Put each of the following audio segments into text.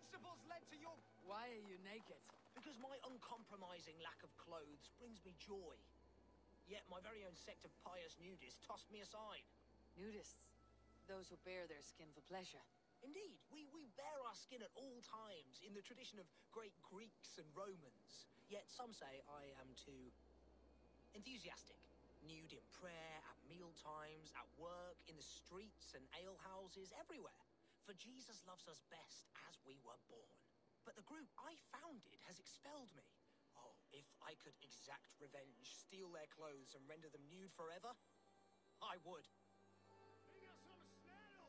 principles led to your... Why are you naked? Because my uncompromising lack of clothes brings me joy. Yet my very own sect of pious nudists tossed me aside. Nudists? Those who bare their skin for pleasure. Indeed, we bare our skin at all times, in the tradition of great Greeks and Romans. Yet some say I am too... enthusiastic. Nude in prayer, at meal times, at work, in the streets and alehouses, everywhere. For Jesus loves us best as we were born. But the group I founded has expelled me. Oh, if I could exact revenge, steal their clothes and render them nude forever, I would. Bring us some snail!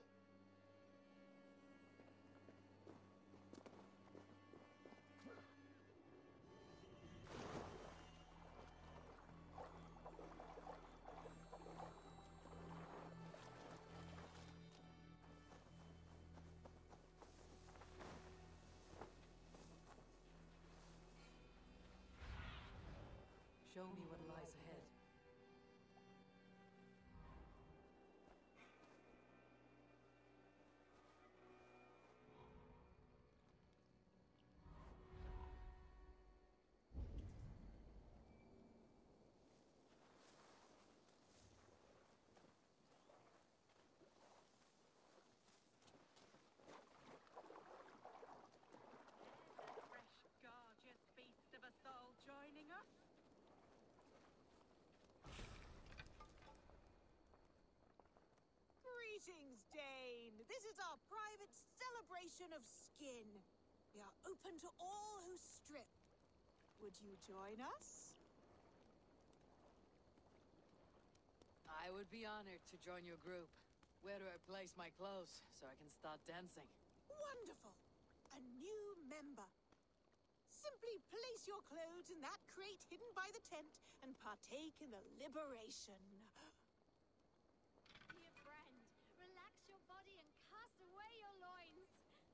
Show me what lies ahead. There's a fresh, gorgeous beast of a soul joining us. Greetings, Dane. This is our private celebration of skin. We are open to all who strip. Would you join us? I would be honored to join your group. Where do I place my clothes so I can start dancing? Wonderful. A new member. Simply place your clothes in that crate hidden by the tent and partake in the liberation. Dear friend, relax your body and cast away your loins.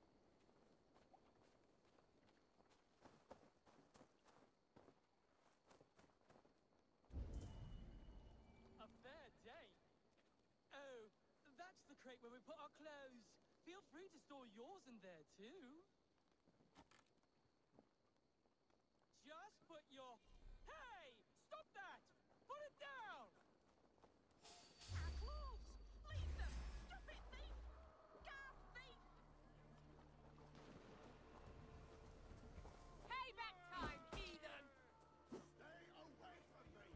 A fair day. Oh, that's the crate where we put our clothes. Feel free to store yours in there too. Just put your... Hey! Stop that! Put it down! Our clothes! Leave them! Stop it, thief! Garth thief! Payback time, heathen! Stay away from me!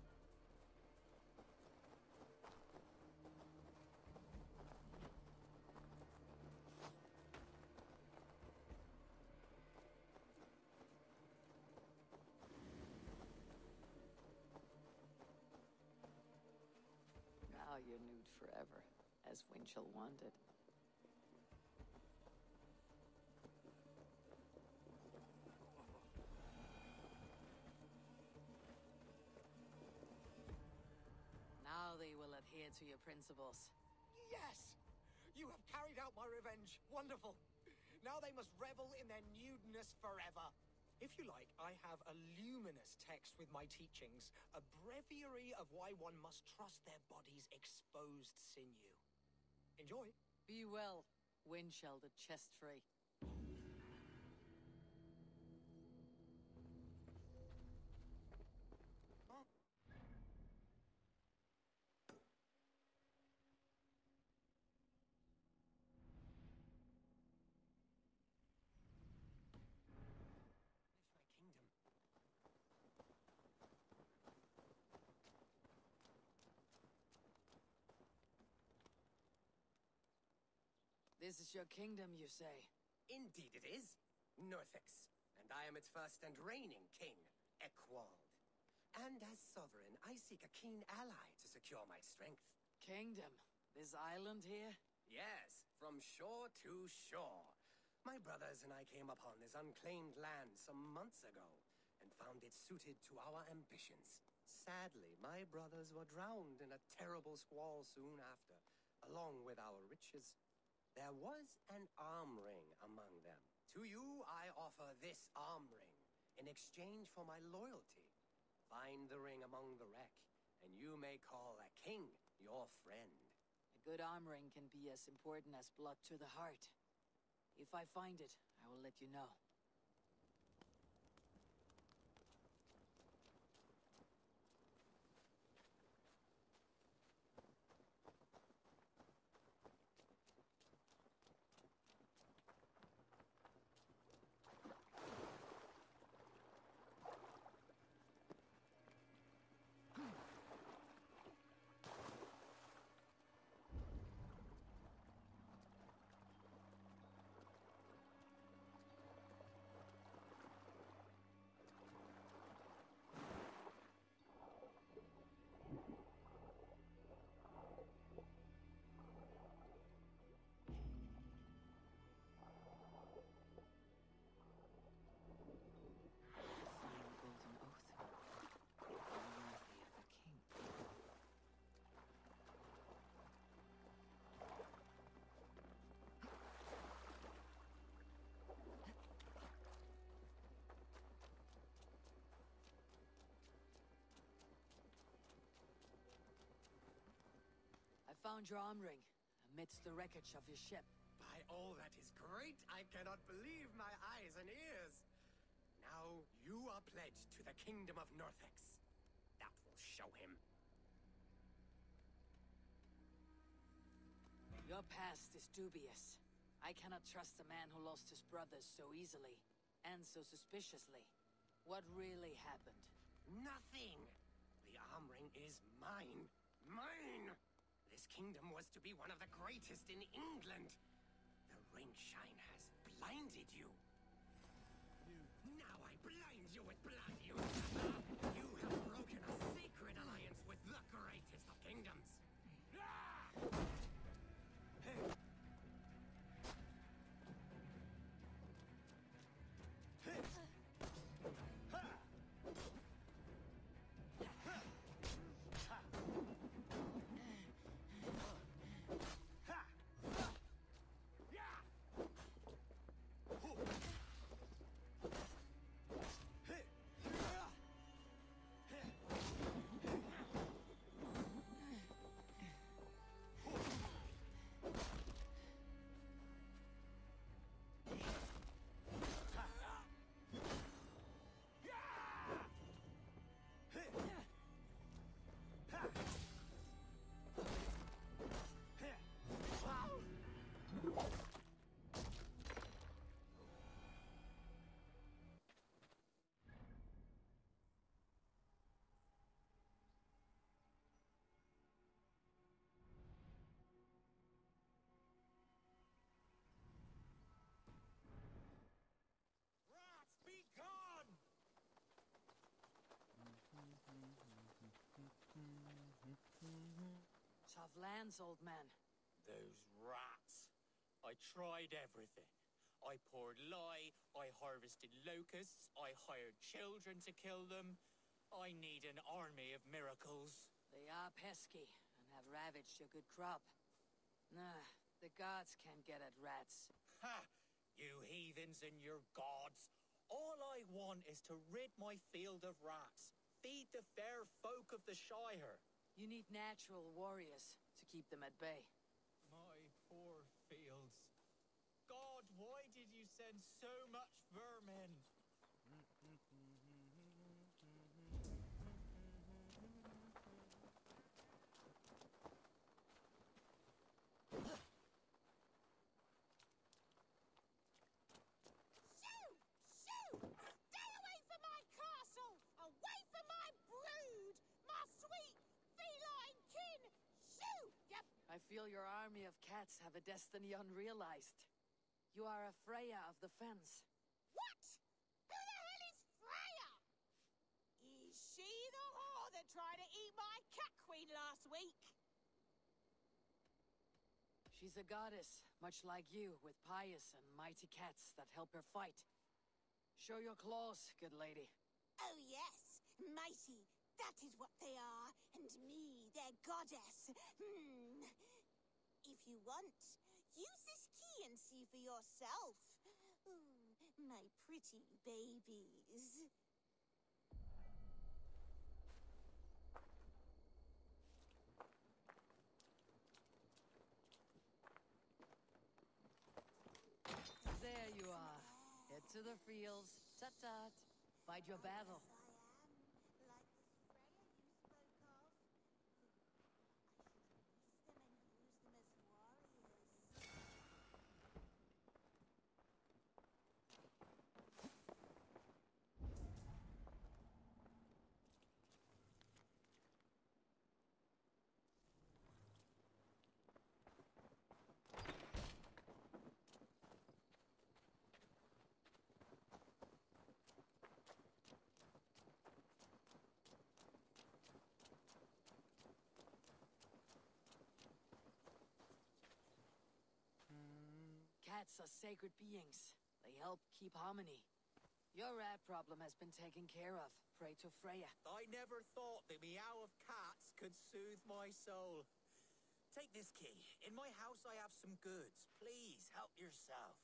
Now you're nude forever, as Winchell wanted. Now they will adhere to your principles. Yes! You have carried out my revenge. Wonderful. Now they must revel in their nudeness forever. If you like, I have a luminous text with my teachings, a breviary of why one must trust their body's exposed sinew. Enjoy. Be well, Winchell the chest-free. My kingdom. This is your kingdom, you say? Indeed it is. Northix. And I am its first and reigning king, Ekwald. And as sovereign, I seek a keen ally to secure my strength. Kingdom? This island here? Yes, from shore to shore. My brothers and I came upon this unclaimed land some months ago, and found it suited to our ambitions. Sadly, my brothers were drowned in a terrible squall soon after, along with our riches. There was an arm ring among them. To you, I offer this arm ring, in exchange for my loyalty. Find the ring among the wreck, and you may call a king your friend. A good arm ring can be as important as blood to the heart. If I find it, I will let you know. Found your arm ring amidst the wreckage of your ship. By all that is great, I cannot believe my eyes and ears. Now you are pledged to the kingdom of Northex. That will show him. Your past is dubious. I cannot trust a man who lost his brothers so easily, and so suspiciously. What really happened? Nothing! The arm ring is mine. Mine! This kingdom was to be one of the greatest in England. The ring shine has blinded you. Now I blind you with blood, you! You have broken a sacred alliance with the greatest of kingdoms. Tough lands, old man. Those rats. I tried everything. I poured lye, I harvested locusts, I hired children to kill them. I need an army of miracles. They are pesky, and have ravaged your good crop. Nah, the gods can't get at rats. Ha! You heathens and your gods. All I want is to rid my field of rats. Feed the fair folk of the Shire. You need natural warriors to keep them at bay. My poor fields. God, why did you send so much vermin? Shoo! Shoo! Stay away from my castle! Away from my brood! My sweet feline kin! Shoo! Yep. I feel your army of cats have a destiny unrealized. You are a Freya of the Fens. What? Who the hell is Freya? Is she the whore that tried to eat my cat queen last week? She's a goddess, much like you, with pious and mighty cats that help her fight. Show your claws, good lady. Oh yes, mighty. That is what they are. And me, their goddess. If you want, use this key and see for yourself. Ooh, my pretty babies. to the fields. Tut-tut. Fight your battle. Cats are sacred beings. They help keep harmony. Your rat problem has been taken care of. Pray to Freya. I never thought the meow of cats could soothe my soul. Take this key. In my house I have some goods. Please, help yourself.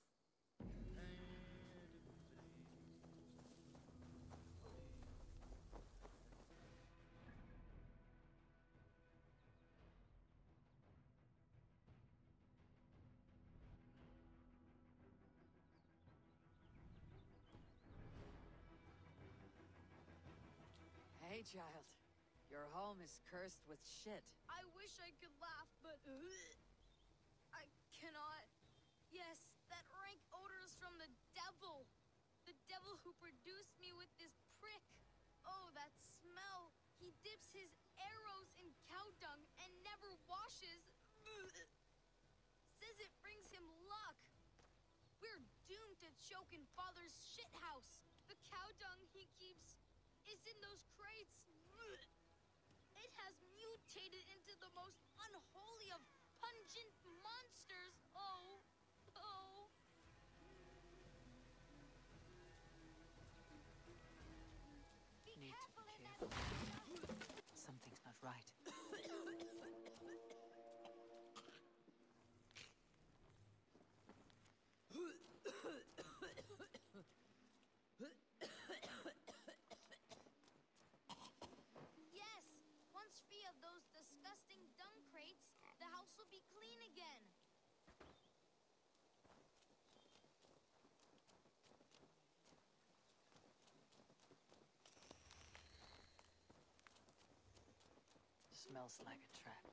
Hey, child. Your home is cursed with shit. I wish I could laugh, but I cannot. Yes, that rank odor is from the devil. The devil who produced me with this prick. Oh, that smell. He dips his arrows in cow dung and never washes. Says it brings him luck. We're doomed to choke in Father's shithouse. The cow dung he keeps is in those crates. It has mutated into the most unholy of pungent monsters. Oh, oh. Be Need to careful be in that. careful. Something's not right. Yes, once free of those disgusting dung crates, the house will be clean again. Smells like a trap.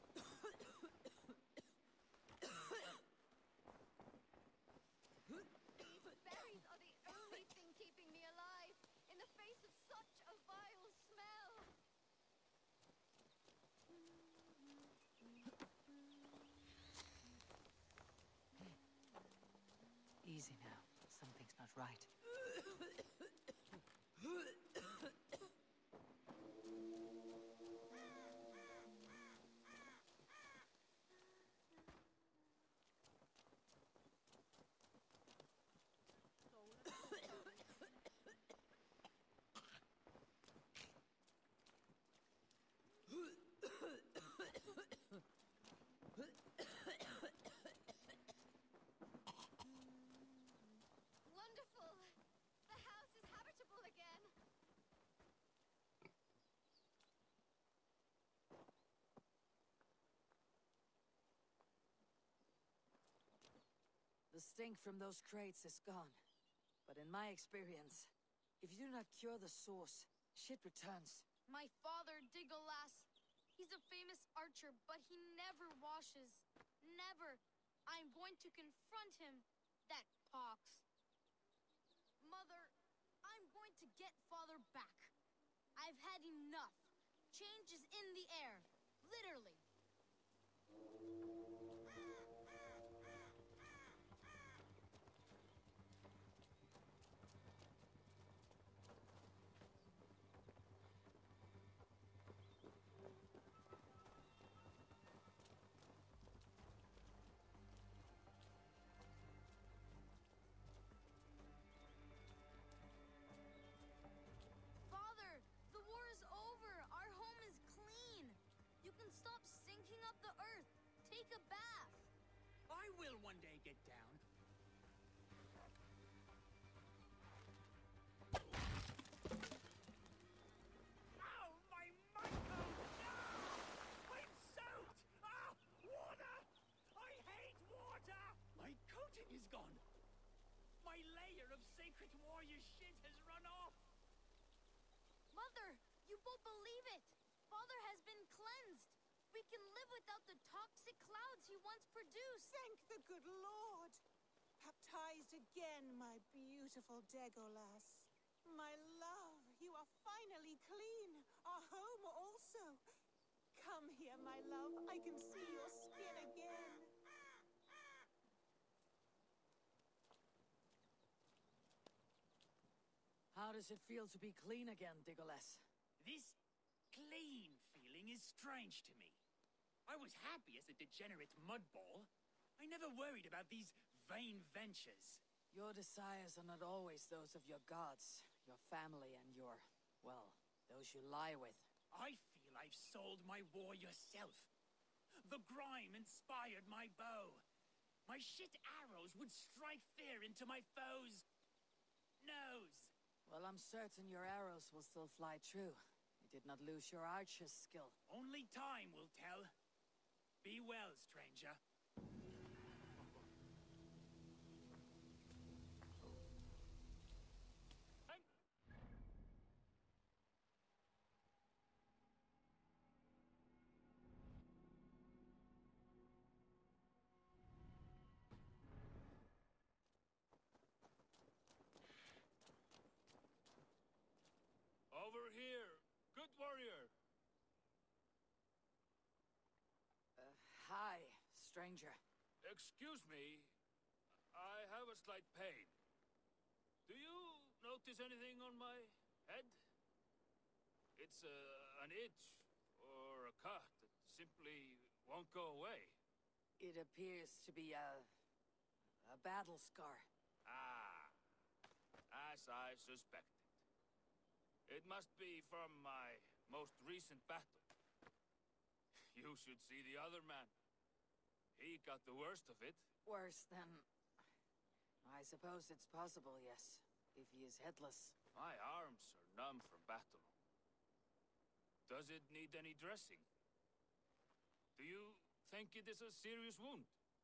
These berries are the only thing keeping me alive in the face of such a vile smell. Easy now. Something's not right. Wonderful! The house is habitable again. The stink from those crates is gone. But in my experience, if you do not cure the source, shit returns. My father, Digolas, he's a famous archer, but he never washes. Never. I'm going to confront him. That pox. Mother, I'm going to get father back. I've had enough. Change is in the air. Literally. Father, the war is over. Our home is clean. You can stop sinking up the earth. Take a bath. I will one day get down. Ow, my Michael! No! I'm soaked! Ah, water! I hate water! My coating is gone. My layer of sacred warrior shit has run off! Mother, you won't believe it! Father has been cleansed! We can live without the toxic clouds he once produced! Thank the good Lord! Baptized again, my beautiful Degolas. My love, you are finally clean. Our home also. Come here, my love. I can see your skin again. How does it feel to be clean again, Digolas? This clean feeling is strange to me. I was happy as a degenerate mudball. I never worried about these vain ventures. Your desires are not always those of your gods, your family, and well, those you lie with. I feel I've sold my warrior self. The grime inspired my bow. My shit arrows would strike fear into my foe's nose. Well, I'm certain your arrows will still fly true. You did not lose your archer's skill. Only time will tell. Be well, stranger. Over here, good warrior. Hi, stranger. Excuse me, I have a slight pain. Do you notice anything on my head? It's an itch or a cut that simply won't go away. It appears to be a battle scar. Ah, as I suspected. It must be from my most recent battle. You should see the other man. He got the worst of it. Worse than... I suppose it's possible, yes. If he is headless. My arms are numb from battle. Does it need any dressing? Do you think it is a serious wound?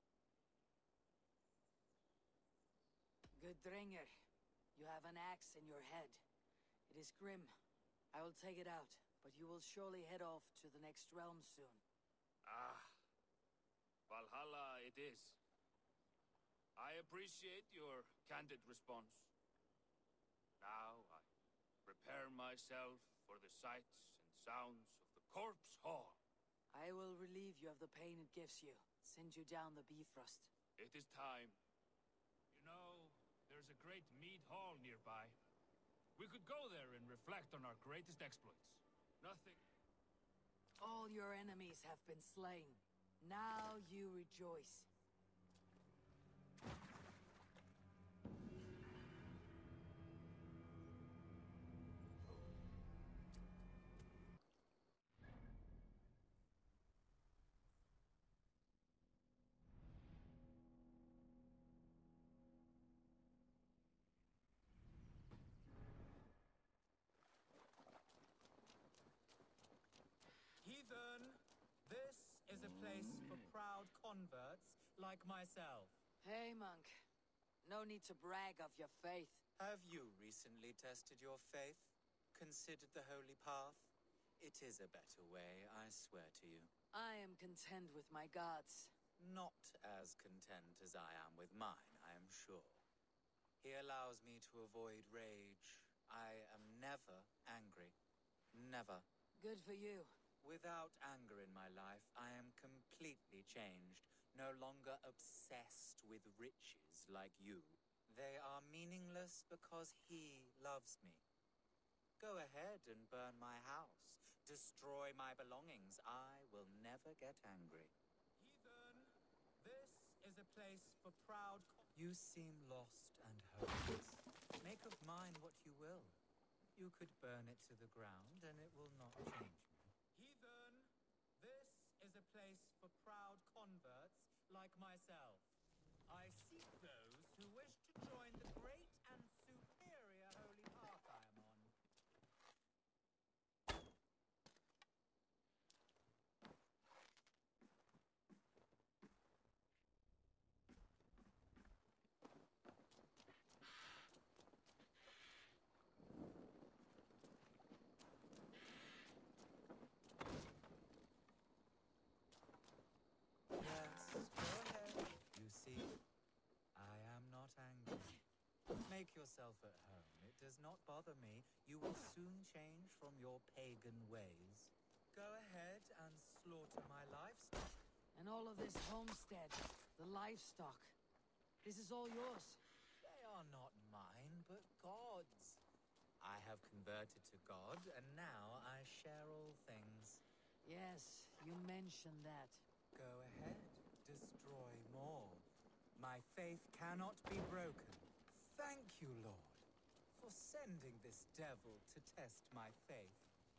Good Dringer, you have an axe in your head. It is grim. I will take it out, but you will surely head off to the next realm soon. Ah, Valhalla it is. I appreciate your candid response. Now I prepare myself for the sights and sounds of the corpse hall. I will relieve you of the pain it gives you. Send you down the Bifrost. It is time. You know, there's a great mead hall nearby. We could go there and reflect on our greatest exploits. Nothing... All your enemies have been slain. Now you rejoice. Heathen, this is a place for proud converts like myself. Hey, monk. No need to brag of your faith. Have you recently tested your faith? Considered the holy path? It is a better way, I swear to you. I am content with my gods. Not as content as I am with mine, I am sure. He allows me to avoid rage. I am never angry. Never. Good for you. Without anger in my life, I am completely changed. No longer obsessed with riches like you. They are meaningless because he loves me. Go ahead and burn my house. Destroy my belongings. I will never get angry. Heathen, this is a place for proud... You seem lost and hopeless. Make of mine what you will. You could burn it to the ground and it will not change me. Heathen, this is a place for proud converts like myself. I seek those who wish to join the great and superior holy path I am on. Make yourself at home. It does not bother me. You will soon change from your pagan ways. Go ahead and slaughter my livestock. And all of this homestead, the livestock. This is all yours. They are not mine, but God's. I have converted to God, and now I share all things. Yes, you mentioned that. Go ahead, destroy more. My faith cannot be broken. Thank you, Lord, for sending this devil to test my faith.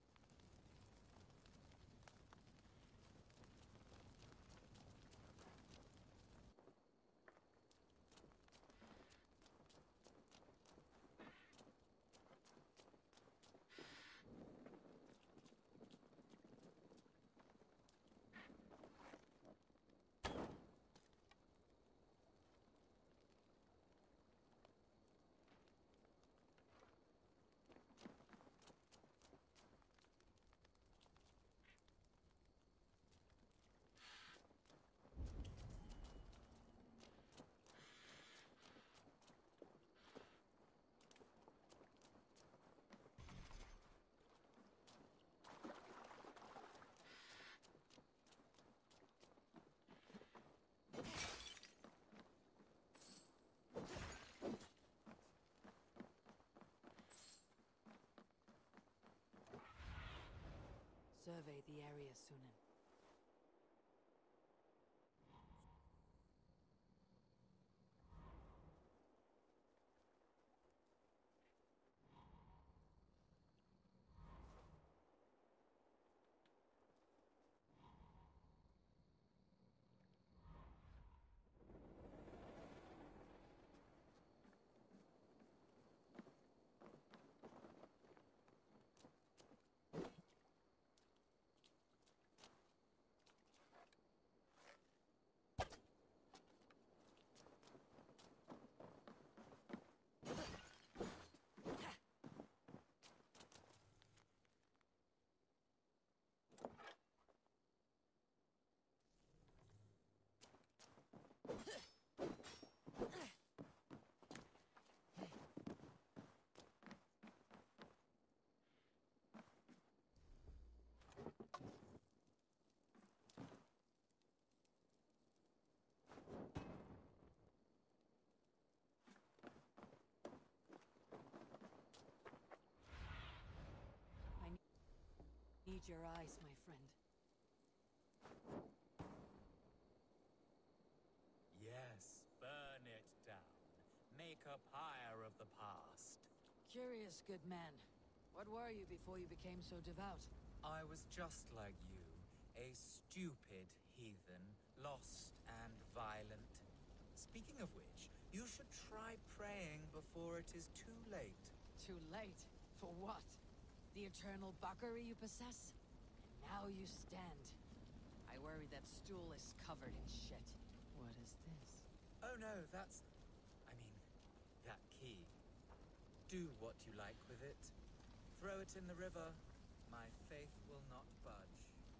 Survey the area, Sunan. Need your eyes, my friend. Yes, burn it down. Make a pyre of the past. Curious, good man. What were you before you became so devout? I was just like you, a stupid heathen, lost and violent. Speaking of which, you should try praying before it is too late. Too late? For what? The eternal buckery you possess? And now you stand. I worry that stool is covered in shit. What is this? Oh no, that's... I mean, that key. Do what you like with it. Throw it in the river. My faith will not budge.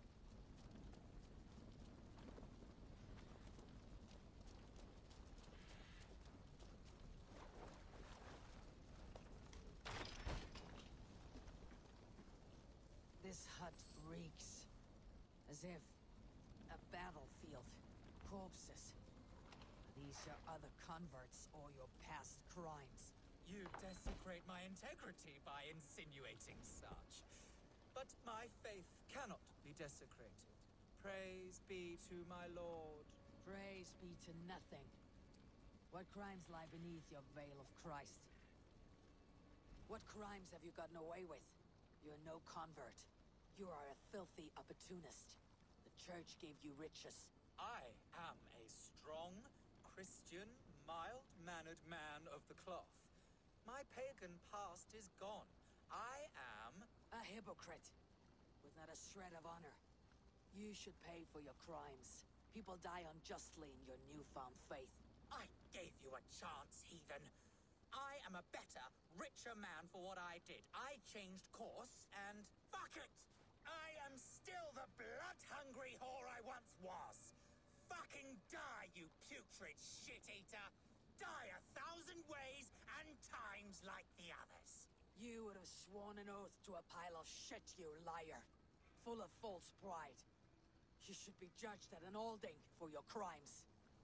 This hut reeks. As if a battlefield. Corpses. These your other converts or your past crimes. You desecrate my integrity by insinuating such. But my faith cannot be desecrated. Praise be to my Lord. Praise be to nothing. What crimes lie beneath your veil of Christ? What crimes have you gotten away with? You're no convert. You are a filthy opportunist. The church gave you riches. I am a strong, Christian, mild-mannered man of the cloth. My pagan past is gone. I am... a hypocrite. With not a shred of honor. You should pay for your crimes. People die unjustly in your newfound faith. I gave you a chance, heathen. I am a better, richer man for what I did. I changed course, and fuck it! I am still the blood-hungry whore I once was. Fucking die, you putrid shit-eater! die 1,000 ways and times like the others. You would have sworn an oath to a pile of shit, you liar. Full of false pride. You should be judged at an Alding for your crimes.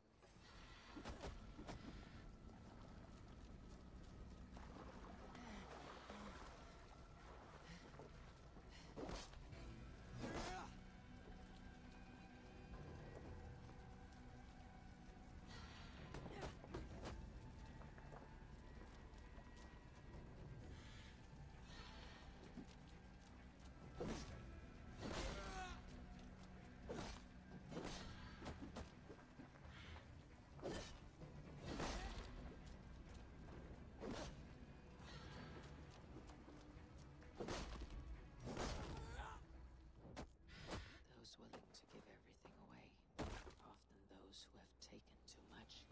Those willing to give everything away are often those who have taken too much.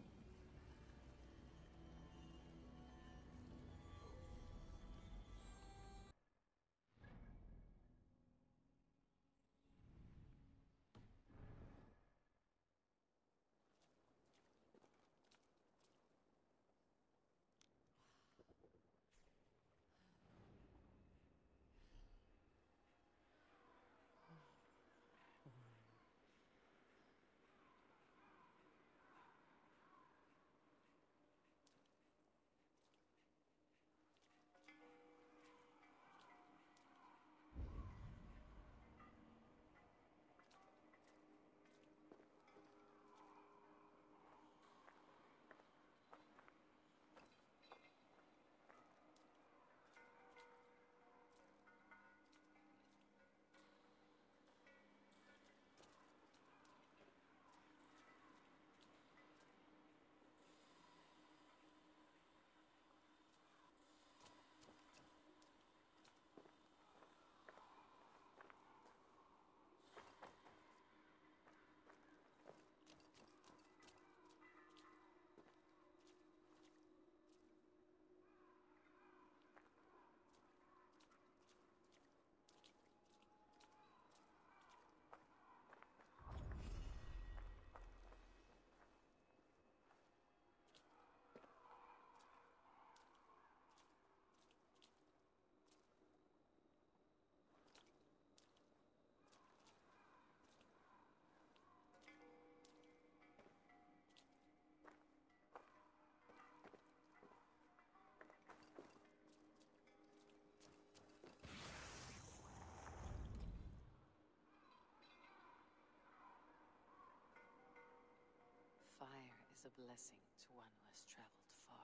Fire is a blessing to one who has traveled far.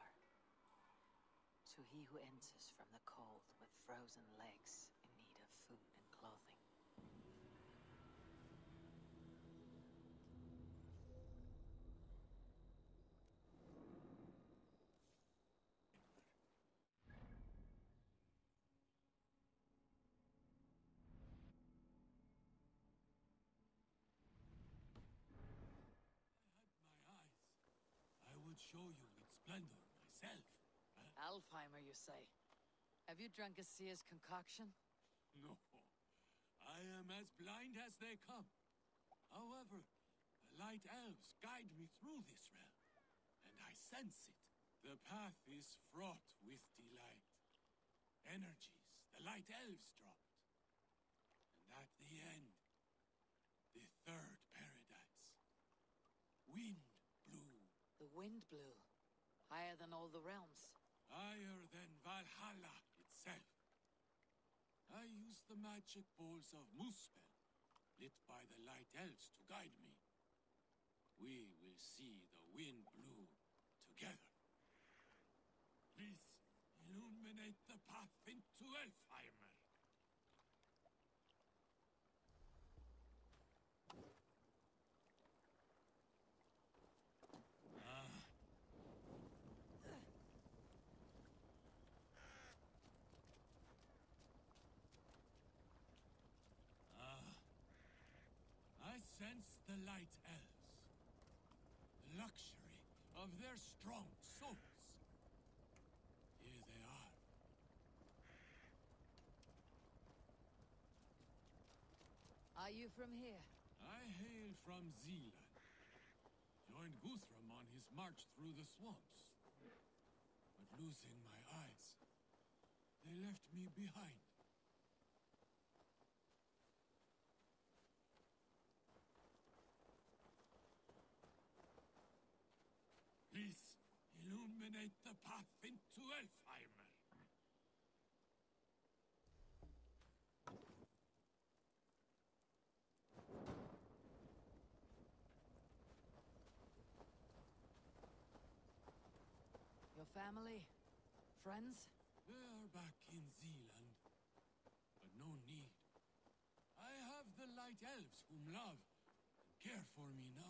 To he who enters from the cold with frozen legs in need of food and clothing. I would show you its splendor myself. Alfheimer, you say? Have you drunk Asia's concoction? No. I am as blind as they come. However, the light elves guide me through this realm, and I sense it. The path is fraught with delight. Energies the light elves dropped. And at the end, the third paradise. Wind blew. The wind blew. Higher than all the realms. Higher than Valhalla itself. I used the magic balls of Muspel, lit by the light elves to guide me. We will see the wind blew together. Please, illuminate the path into Elfheimer. I sense the light elves. The luxury of their strong souls. Here they are. Are you from here? I hail from Zealand. Joined Guthrum on his march through the swamps. losing my eyes. They left me behind. Please, illuminate the path into Elfheimer. Your family? Friends? They are back in Zealand, but no need. I have the Light Elves whom love and care for me now.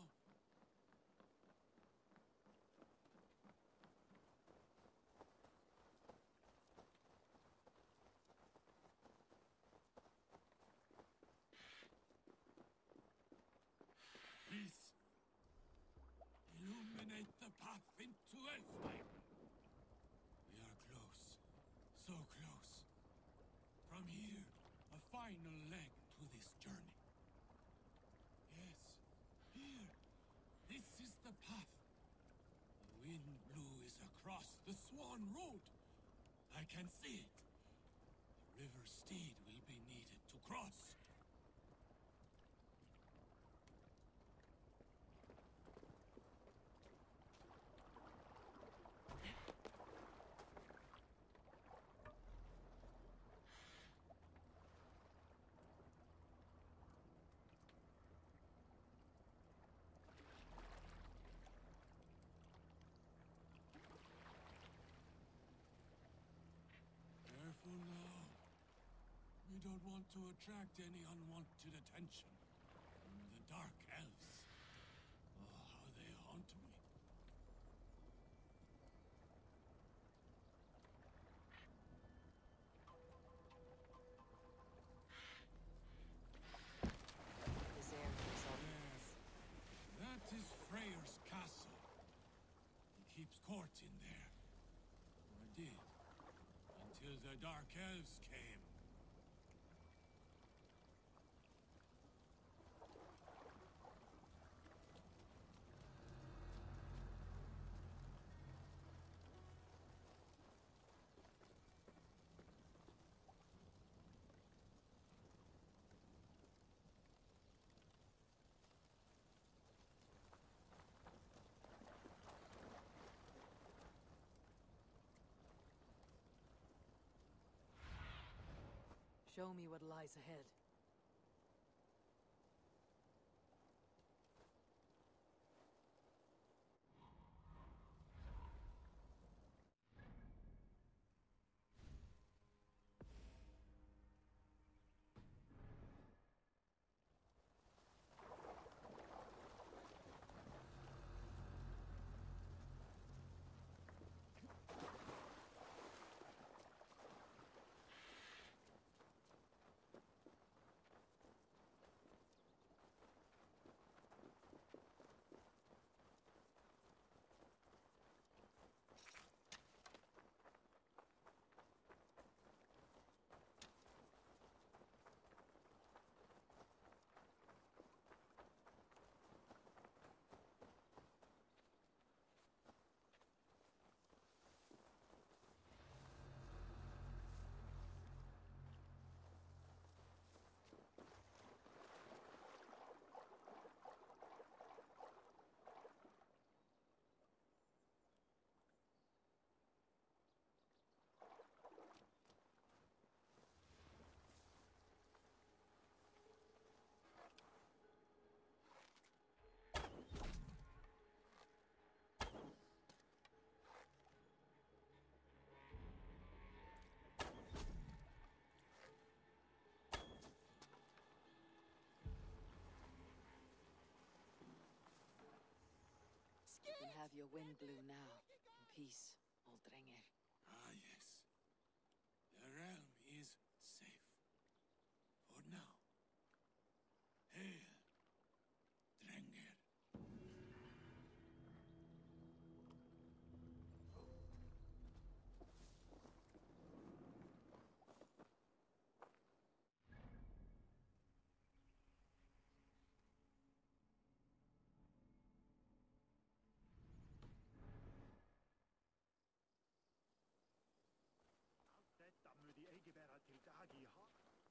Please, illuminate the path into Elfheimer. We are close, so close. From here, a final leg to this journey. Yes, here. This is the path. The wind blue is across the Swan Road. I can see it. The river steed will be needed to cross. Careful now. We don't want to attract any unwanted attention from the Dark Elves. Oh, how they haunt me. This area is all There. That is Freyr's castle. He keeps court in there. Or did. Until the Dark Elves came. Show me what lies ahead. You can have your wind blue now. In peace, old Drengr. Ah, yes. The realm is safe. For now. Hail, Drengr.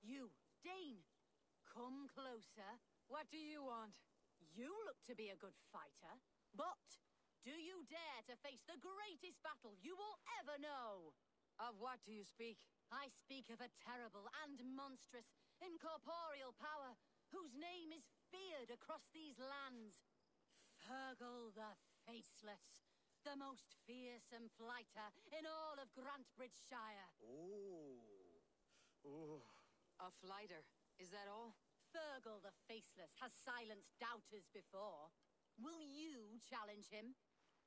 You, Dane, come closer. What do you want? You look to be a good fighter, but do you dare to face the greatest battle you will ever know? Of what do you speak? I speak of a terrible and monstrous, incorporeal power whose name is feared across these lands. Fergal the Faceless, the most fearsome fighter in all of Grantbridgeshire. Ooh. A fighter, is that all? Fergal the Faceless has silenced doubters before. Will you challenge him?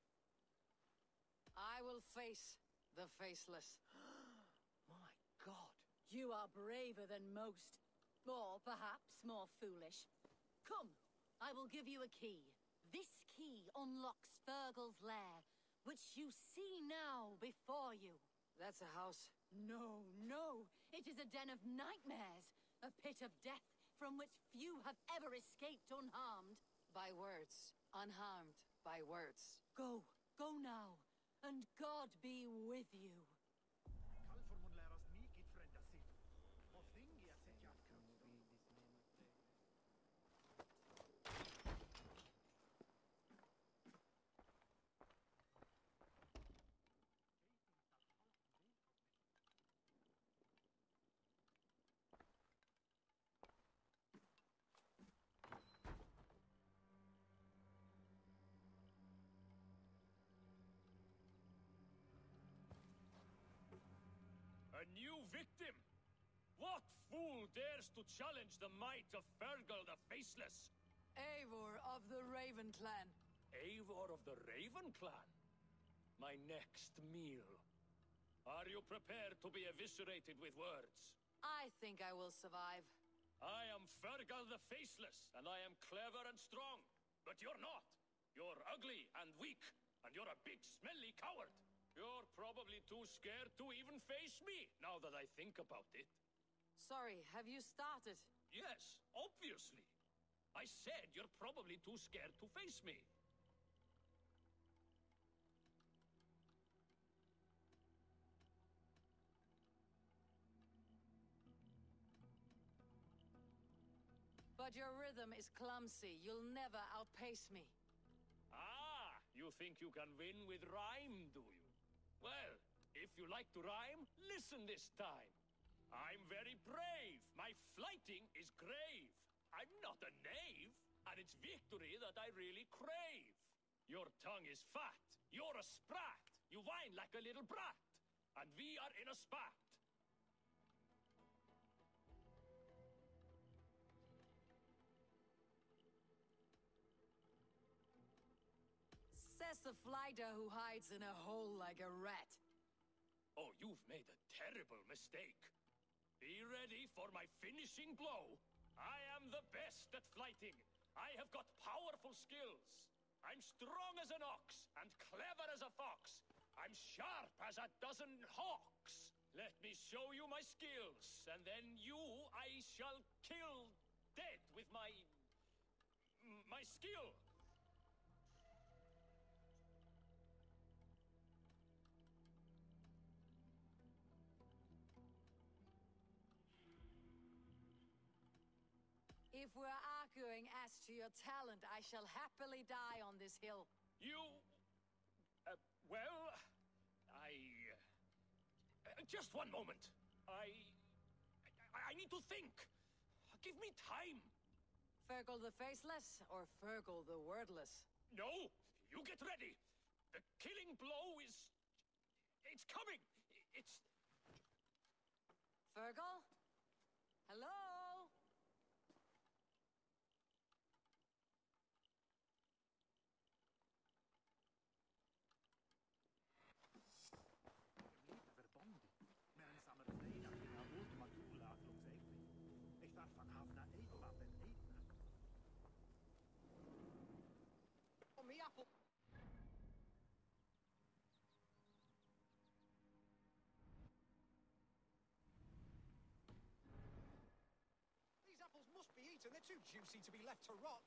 I will face the Faceless. My God. You are braver than most. Or perhaps more foolish. Come, I will give you a key. This key unlocks Fergal's lair, which you see now before you. That's a house. No, no. It is a den of nightmares. A pit of death from which few have ever escaped unharmed. By words. Unharmed by words. Go. Go now. And God be with you. A new victim? What fool dares to challenge the might of Fergal the Faceless? Eivor of the Raven Clan. Eivor of the Raven Clan? My next meal. Are you prepared to be eviscerated with words? I think I will survive. I am Fergal the Faceless, and I am clever and strong. But you're not. You're ugly and weak, and you're a big, smelly coward. You're probably too scared to even face me, now that I think about it. Sorry, have you started? Yes, obviously. I said you're probably too scared to face me. But your rhythm is clumsy. You'll never outpace me. Ah, you think you can win with rhyme, do you? Well, if you like to rhyme, listen this time. I'm very brave. My flighting is grave. I'm not a knave, and it's victory that I really crave. Your tongue is fat. You're a sprat. You whine like a little brat. And we are in a spat. Says the fighter who hides in a hole like a rat. Oh, you've made a terrible mistake. Be ready for my finishing blow. I am the best at fighting. I have got powerful skills. I'm strong as an ox and clever as a fox. I'm sharp as a dozen hawks. Let me show you my skills, and then you I shall kill dead with my skill. If we're arguing as to your talent, I shall happily die on this hill. You... well... just one moment. I need to think. Give me time. Fergal the Faceless or Fergal the Wordless? No! You get ready. The killing blow is... it's coming. It's... Fergal? Hello? These apples must be eaten. They're too juicy to be left to rot.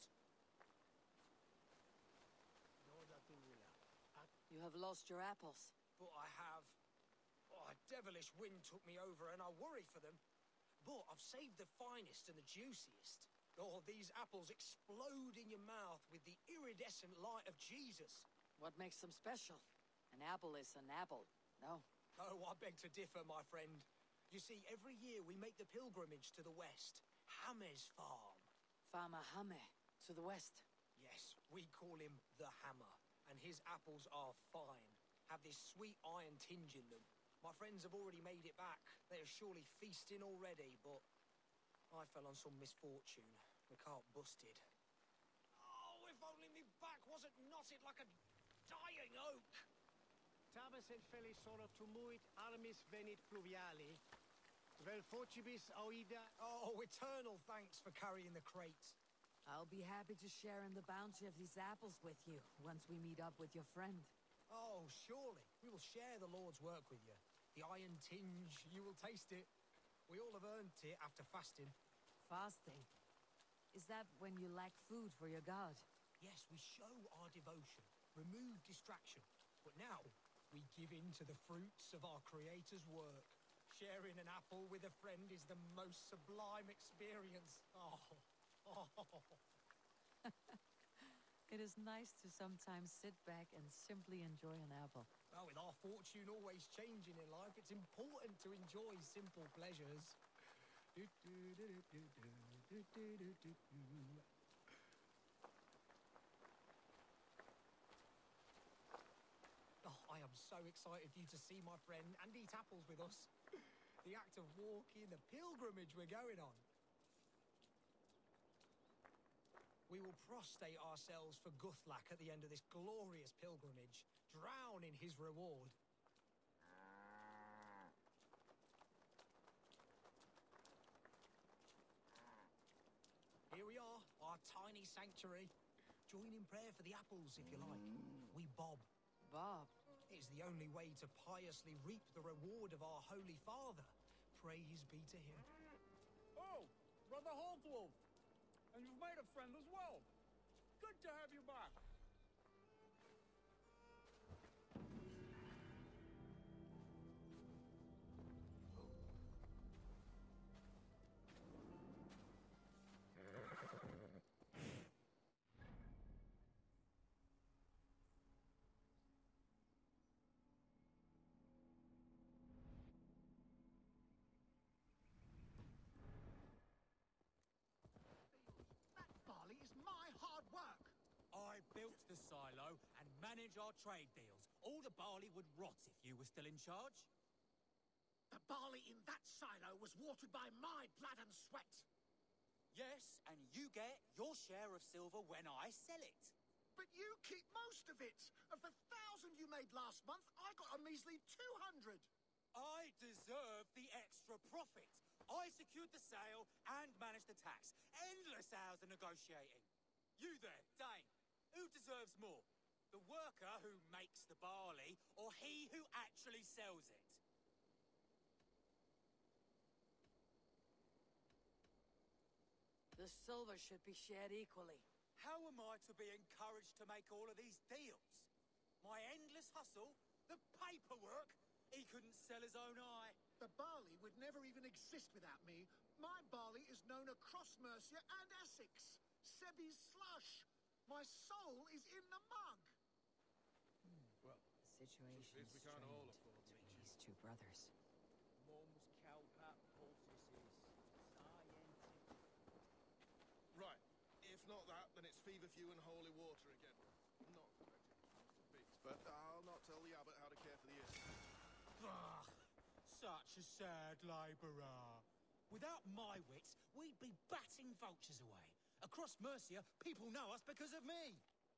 You have lost your apples. But I have... Oh, a devilish wind took me over and I worry for them. But I've saved the finest and the juiciest. Oh, these apples explode in your mouth with the iridescent light of Jesus. What makes them special? An apple is an apple, no? Oh, I beg to differ, my friend. You see, every year we make the pilgrimage to the west. Hammer's farm. Farmer Hame, to the west. Yes, we call him the Hammer. And his apples are fine. Have this sweet iron tinge in them. My friends have already made it back. They are surely feasting already, but I fell on some misfortune. The cart busted. Oh, if only me back wasn't knotted like a dying oak. Tabes et felisoro tumuit armis venit pluviali. Vel focibis auida. Oh, eternal thanks for carrying the crate. I'll be happy to share in the bounty of these apples with you once we meet up with your friend. Oh, surely. We will share the Lord's work with you. The iron tinge, you will taste it. We all have earned it after fasting. Fasting? Is that when you lack food for your god? Yes, we show our devotion, remove distraction. But now, we give in to the fruits of our Creator's work. Sharing an apple with a friend is the most sublime experience. Oh. It is nice to sometimes sit back and simply enjoy an apple. Well, with our fortune always changing in life, it's important to enjoy simple pleasures. Oh, I am so excited for you to see my friend and eat apples with us. The act of walking, the pilgrimage we're going on. We will prostrate ourselves for Guthlac at the end of this glorious pilgrimage, drown in his reward. Here we are, our tiny sanctuary. Join in prayer for the apples, if you like. We bob. Bob? It is the only way to piously reap the reward of our Holy Father. Praise be to him. Oh, Brother Haltwolf! And you've made a friend as well. Good to have you back. Built the silo and manage our trade deals. All the barley would rot if you were still in charge. The barley in that silo was watered by my blood and sweat. Yes, and you get your share of silver when I sell it. But you keep most of it. Of the 1,000 you made last month, I got a measly 200. I deserve the extra profit. I secured the sale and managed the tax. Endless hours of negotiating. You there, Dane. Who deserves more? The worker who makes the barley, or he who actually sells it? The silver should be shared equally. How am I to be encouraged to make all of these deals? My endless hustle? The paperwork? He couldn't sell his own eye. The barley would never even exist without me. My barley is known across Mercia and Essex. Sebi's slush. My soul is in the mug. Well, the situation is we can't all afford between these two brothers. Mums, cowpat, poultices, scientific. Right. If not that, then it's feverfew and holy water again. Not for pigs, but I'll not tell the abbot how to care for the ears. Ugh, such a sad labourer. Without my wits, we'd be batting vultures away. Across Mercia, people know us because of me.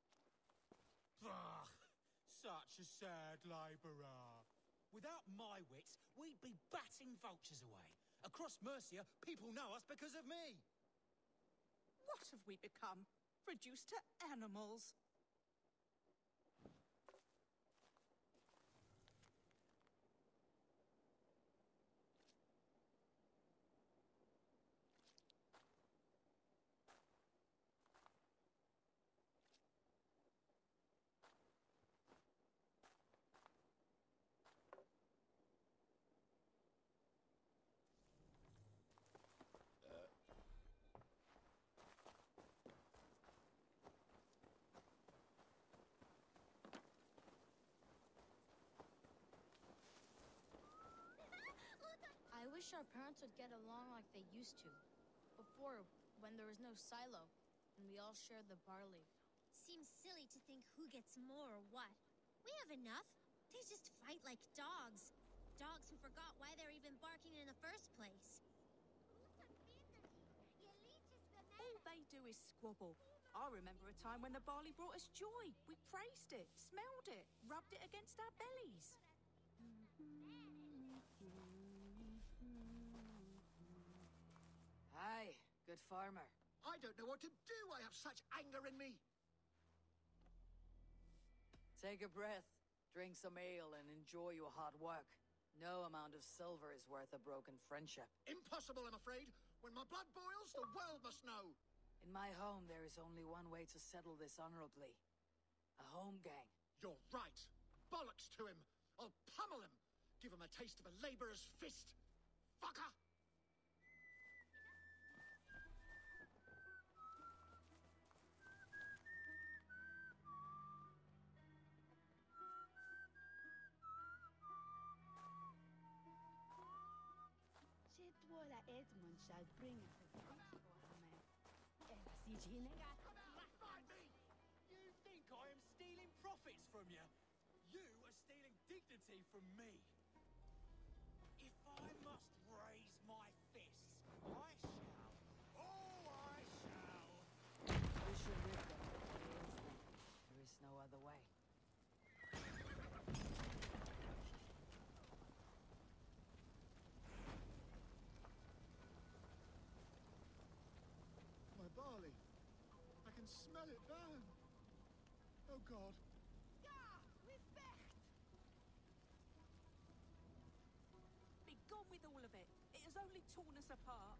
Ugh, such a sad labourer. Without my wits, we'd be batting vultures away. Across Mercia, people know us because of me. What have we become? Reduced to animals? wish our parents would get along like they used to. Before, when there was no silo, and we all shared the barley. Seems silly to think who gets more or what. We have enough. They just fight like dogs. Dogs who forgot why they're even barking in the first place. All they do is squabble. I remember a time when the barley brought us joy. We praised it, smelled it, rubbed it against our bellies. Aye, good farmer. I don't know what to do. I have such anger in me. Take a breath, drink some ale, and enjoy your hard work. No amount of silver is worth a broken friendship. Impossible, I'm afraid. When my blood boils, the world must know. In my home, there is only one way to settle this honorably. A home gang. You're right. Bollocks to him. I'll pummel him. Give him a taste of a labourer's fist. Fucker! Cettuola Edmund shall bring us a rich Mohammed. Ela You think I am stealing profits from you? You are stealing dignity from me. If I must raise my fists, I shall. Oh, I shall. We should rid them of what ails them. There is no other way. My barley. I can smell it burn. Oh, God. Be gone with all of it. It has only torn us apart.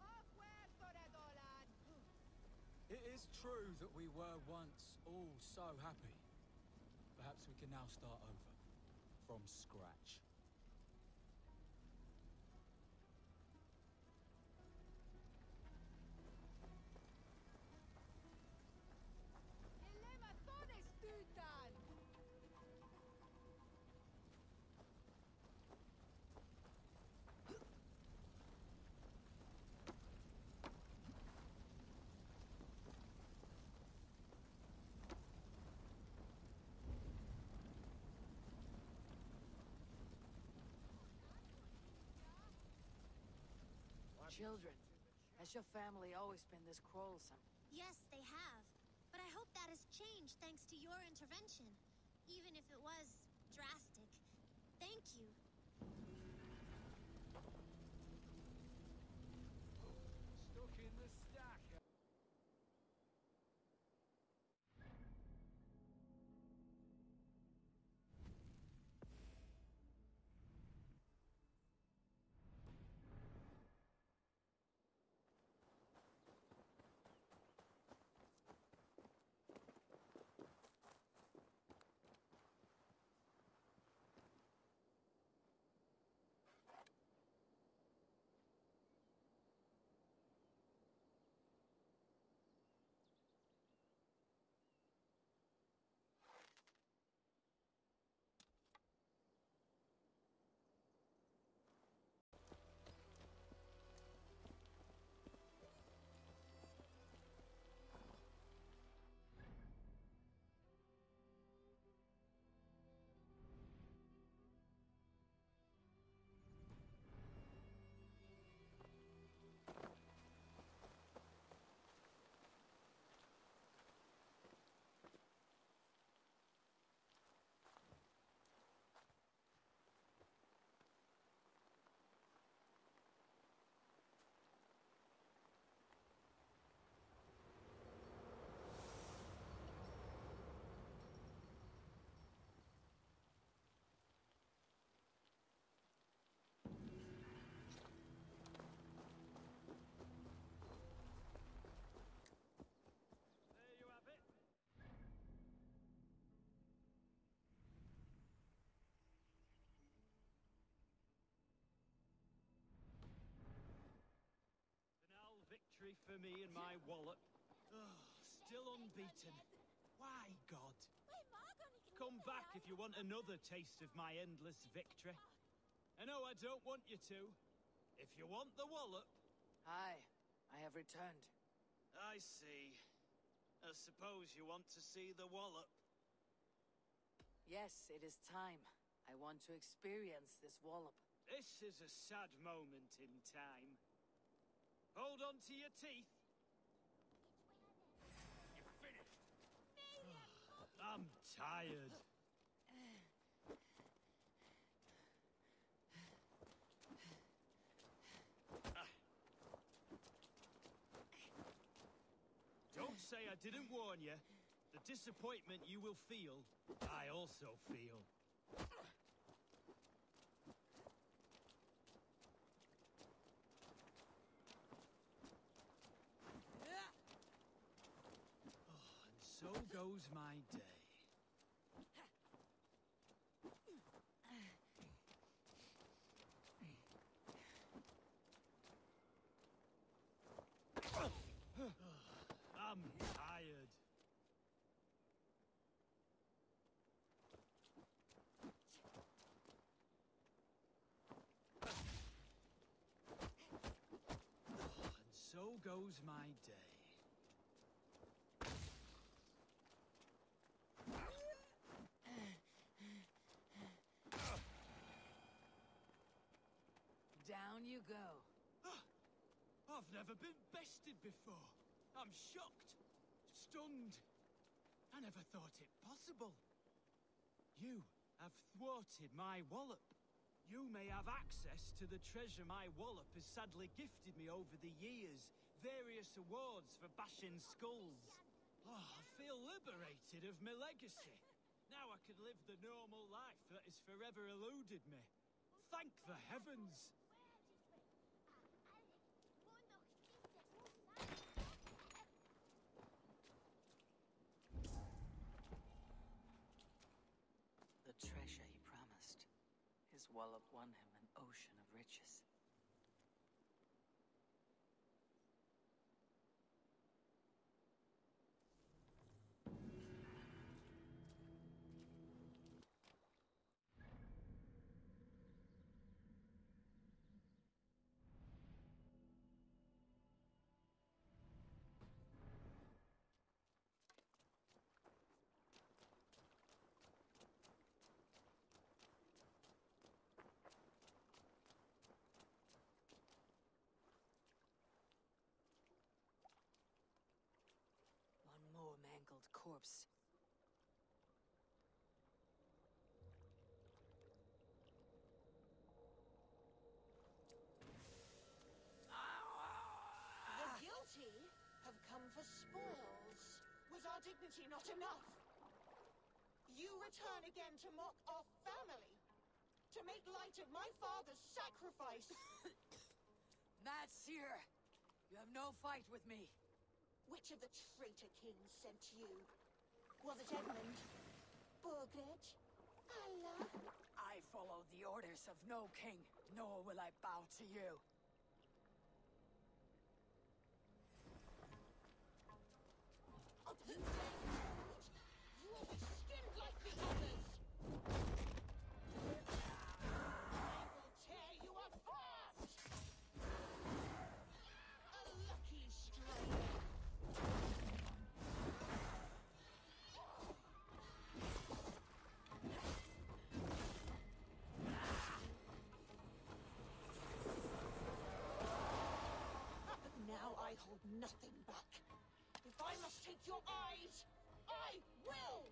It is true that we were once all so happy. Perhaps we can now start over. From scratch. Children, has your family always been this quarrelsome? Yes, they have. But I hope that has changed thanks to your intervention. Even if it was drastic. Thank you. Stuck in the stack. Victory for me and my wallet. Oh, still unbeaten. Why, God? Come back if you want another taste of my endless victory. I know I don't want you to, If you want the wallop... Aye, I have returned. I see. I suppose you want to see the wallop. Yes, it is time. I want to experience this wallop. This is a sad moment in time. Hold on to your teeth. You're finished. I'm tired. Don't say I didn't warn you. The disappointment you will feel, I also feel. And so goes my day. I'm tired. And so goes my day. Down you go. I've never been bested before. I'm shocked, stunned. I never thought it possible. You have thwarted my wallop. You may have access to the treasure my wallop has sadly gifted me over the years. Various awards for bashing skulls. Oh, I feel liberated of my legacy. Now I can live the normal life that has forever eluded me. Thank the heavens. The treasure he promised. His wallop won him an ocean of riches. One more mangled corpse. The guilty have come for spoils. Was our dignity not enough? You return again to mock our family? To make light of my father's sacrifice? Mad Seer! You have no fight with me. Which of the traitor kings sent you? Was it Edmund? Burgred? Allah? I follow the orders of no king, nor will I bow to you. You will be skinned like the others! I will tear you apart! A lucky stranger! Now I hold nothing back. If I must take your eyes, I will!